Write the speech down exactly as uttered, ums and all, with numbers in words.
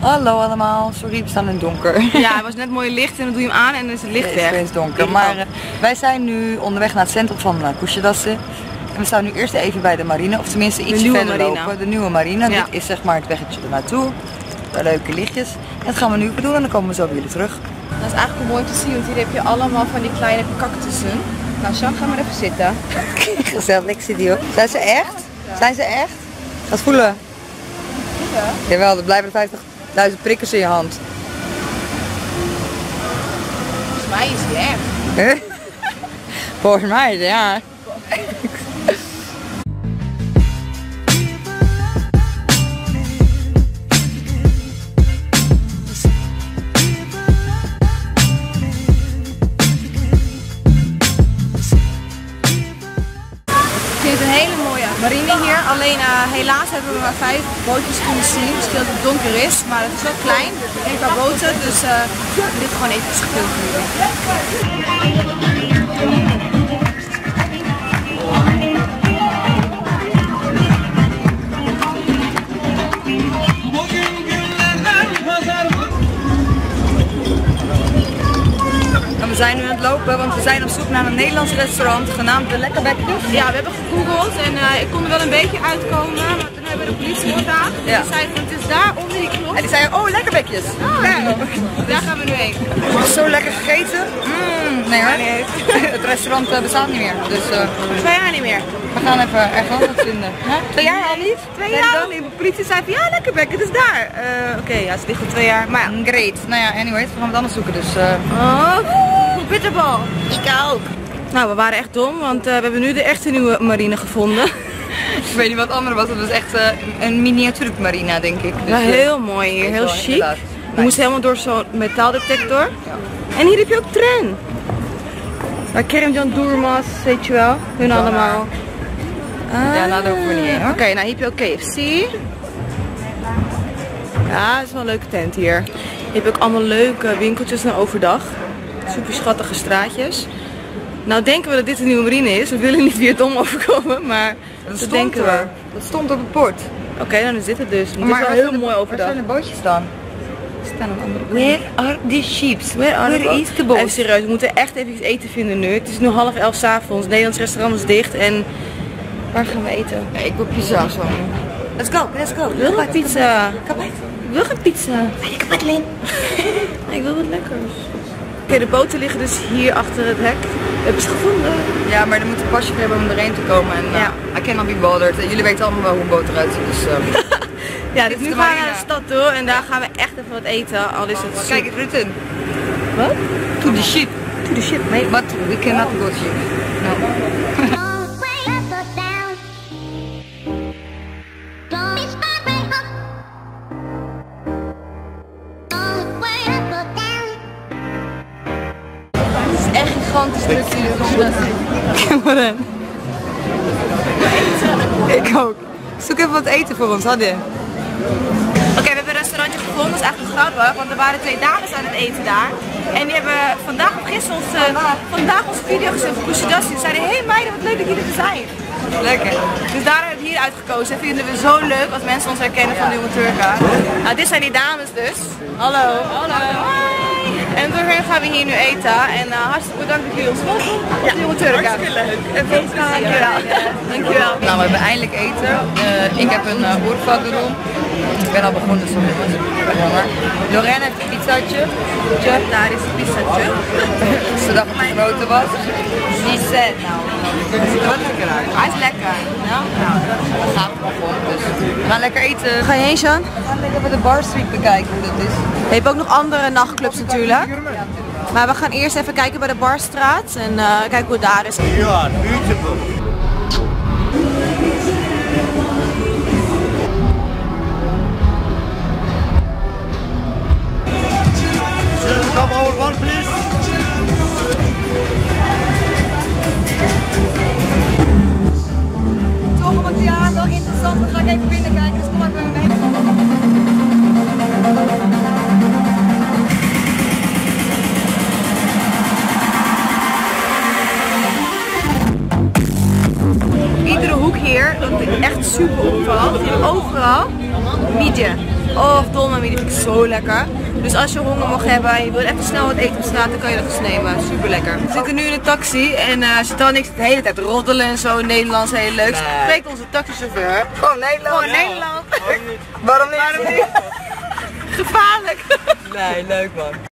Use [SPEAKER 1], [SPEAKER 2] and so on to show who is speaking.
[SPEAKER 1] Hallo allemaal, sorry we staan in het donker.
[SPEAKER 2] Ja, het was net mooi licht en dan doe je hem aan en dan is het licht weg.
[SPEAKER 1] Het is donker, maar uh, wij zijn nu onderweg naar het centrum van uh, Kuşadası. En we staan nu eerst even bij de marine, of tenminste ietsje verder
[SPEAKER 2] marina.
[SPEAKER 1] lopen. De nieuwe marine, ja. Dit is zeg maar het weggetje ernaartoe. De leuke lichtjes. En dat gaan we nu even doen en dan komen we zo bij jullie terug.
[SPEAKER 2] Dat is eigenlijk mooi te zien, want hier heb je allemaal van die kleine cactussen. Nou, Jean, ga maar even zitten.
[SPEAKER 1] Gezellig, ik zit hier. Zijn ze echt? Zijn ze echt? Ga het voelen. Ja. Jawel, er blijven er vijftigduizend prikkers in je hand.
[SPEAKER 2] Volgens mij is hij echt.
[SPEAKER 1] Volgens mij, ja.
[SPEAKER 2] Marine hier, alleen uh, helaas hebben we maar vijf bootjes kunnen zien, misschien dat het donker is, maar het is wel klein, een paar boten, dus uh, dit is gewoon even gefilmd.
[SPEAKER 1] We zijn nu aan het lopen, want we zijn op zoek naar een Nederlands restaurant genaamd De Lekkerbekjes.
[SPEAKER 2] Ja, we hebben gegoogeld en uh, ik kon er wel een beetje uitkomen, maar toen hebben we de politie gedaagd en ja. Die zei van het is daar onder die knop.
[SPEAKER 1] En die zei oh Lekkerbekjes.
[SPEAKER 2] Oh, ja. Daar gaan we nu heen.
[SPEAKER 1] Zo lekker gegeten. Mm, nee hoor, nee. Het restaurant uh, bestaat niet meer. Dus, uh,
[SPEAKER 2] Twee jaar niet meer.
[SPEAKER 1] We gaan even ergens anders vinden. Huh? Twee jaar al niet?
[SPEAKER 2] Twee jaar al niet. De politie zei van ja Lekkerbek, het is daar. Uh, Oké, okay, ja, het ligt al twee jaar. Maar ja.
[SPEAKER 1] Great. Nou ja, anyways, we gaan het anders zoeken dus. Uh...
[SPEAKER 2] Oh. Bitterbal.
[SPEAKER 1] Ik ook.
[SPEAKER 2] Nou, we waren echt dom, want uh, we hebben nu de echte nieuwe marine gevonden.
[SPEAKER 1] Ik weet niet wat het andere was, het was echt uh, een miniatuur marina denk ik. Dus,
[SPEAKER 2] ja, heel mooi hier, heel chic. Inderdaad. Je moest helemaal door zo'n metaaldetector. Ja. En hier heb je ook tren. Waar Kerimcan Durmaz, weet je wel, hun ja, allemaal.
[SPEAKER 1] Ah. Ja, nou daar hoeven we niet heen hoor.
[SPEAKER 2] Oké, okay, nou hier heb je ook K F C. Ja, het is wel een leuke tent hier. Je hebt ook allemaal leuke winkeltjes naar overdag. Super schattige straatjes. Nou denken we dat dit een nieuwe marine is. We willen niet weer dom overkomen, maar
[SPEAKER 1] dat, dat denken we. Dat stond op het bord.
[SPEAKER 2] Oké, okay, dan is dit het dus. Het maar is wel heel mooi overdag.
[SPEAKER 1] Waar zijn de bootjes dan?
[SPEAKER 2] Er staan een andere
[SPEAKER 1] bootjes. Where are the ships? Where, are Where is the boat?
[SPEAKER 2] Even serieus, we moeten echt even iets eten vinden nu. Het is nu half elf 's avonds. Het Nederlands restaurant is dicht en waar gaan we eten?
[SPEAKER 1] Ja, ik wil pizza zo. Let's go, let's go.
[SPEAKER 2] Ik wil geen pizza.
[SPEAKER 1] Ik
[SPEAKER 2] wil geen pizza.
[SPEAKER 1] Ik heb Lin.
[SPEAKER 2] Ik wil wat lekkers. Oké, okay, de boten liggen dus hier achter het hek. We hebben ze gevonden.
[SPEAKER 1] Ja, maar er moet een pasje hebben om erheen te komen. En ja. uh, I cannot be bothered. En jullie weten allemaal wel hoe een boot eruit ziet. Dus, uh,
[SPEAKER 2] ja, dus nu gaan we naar de stad toe en daar gaan we echt even wat eten. Al is het
[SPEAKER 1] oh, kijk, het written.
[SPEAKER 2] Wat?
[SPEAKER 1] To the ship.
[SPEAKER 2] To the ship, mate.
[SPEAKER 1] But we cannot go to ship. No. Gigantisch druk hier. Wat dan? Ik ook. Zoek even wat eten voor ons, hadden.
[SPEAKER 2] Oké, okay, we hebben een restaurantje gevonden, dat is eigenlijk grappig, want er waren twee dames aan het eten daar. En die hebben vandaag of gisteren ons, uh, vandaag onze video gezet voor Kuşadası. Ze zeiden, hé hey meiden, wat leuk dat jullie er zijn.
[SPEAKER 1] Lekker.
[SPEAKER 2] Dus daar hebben we hier uitgekozen. Dat vinden we zo leuk als mensen ons herkennen van Nieuwe Turka. Nou, dit zijn die dames dus. Hallo. Hallo. Hoi. En doorheen gaan we hier nu eten. En uh, hartstikke bedankt dat jullie ons volgen. Ja, Nieuwe Turka.
[SPEAKER 1] Hartstikke leuk. En veel plezier.
[SPEAKER 2] Dankjewel. Dankjewel.
[SPEAKER 1] Nou, we hebben eindelijk eten. Uh, ik heb een uh, oervadroel. Ik ben al begonnen, dus ik ben honger. Lorraine heeft een pizzaatje.
[SPEAKER 2] Daar is een pizzaatje.
[SPEAKER 1] Ze dacht dat het grote was. Die zet nou. Het ziet er wel lekker uit.
[SPEAKER 2] Hij is lekker. Ja,
[SPEAKER 1] nou, dat gaat er gewoon. Dus we gaan lekker eten.
[SPEAKER 2] Ga je heen, Jean?
[SPEAKER 1] We gaan lekker bij de Bar Street bekijken hoe dat is.
[SPEAKER 2] Je hebt ook nog andere nachtclubs natuurlijk. Maar we gaan eerst even kijken bij de Barstraat en uh, kijken hoe het daar is.
[SPEAKER 3] Ja, beautiful. Come over one, please.
[SPEAKER 1] Toch, want ja, wel interessant. Dan ga ik even binnenkijken, dus kom maar bij me mee.
[SPEAKER 2] zo lekker. Dus als je honger mag hebben en je wilt even snel wat eten op straat, dan kan je dat dus nemen. Super lekker. We zitten nu in de taxi en uh, Chantal niks de hele tijd roddelen en zo. Nederlands, heel leuk.
[SPEAKER 1] Nee.
[SPEAKER 2] Spreekt onze taxichauffeur.
[SPEAKER 1] Gewoon Nederland.
[SPEAKER 2] Gewoon Nederland.
[SPEAKER 1] Waarom niet?
[SPEAKER 2] Waarom niet? Gevaarlijk.
[SPEAKER 1] Nee, leuk man.